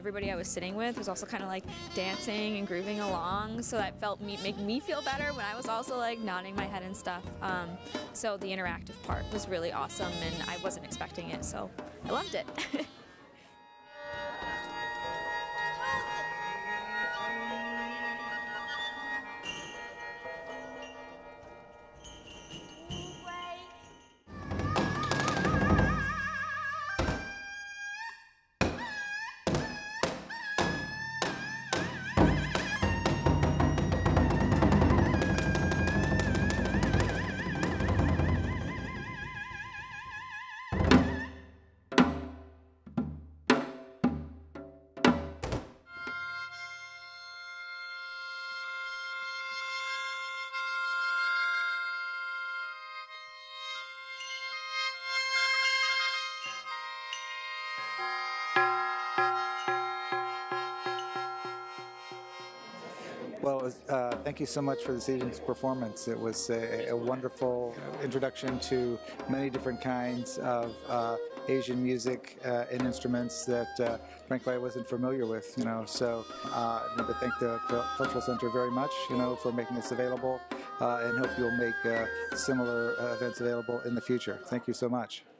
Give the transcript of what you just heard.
everybody I was sitting with was also kind of like dancing and grooving along, so that made me feel better when I was also like nodding my head and stuff. So the interactive part was really awesome, and I wasn't expecting it, so I loved it. Well, thank you so much for this evening's performance. It was a wonderful introduction to many different kinds of Asian music and instruments that, frankly, I wasn't familiar with. So I want to thank the Cultural Center very much, for making this available, and hope you'll make similar events available in the future. Thank you so much.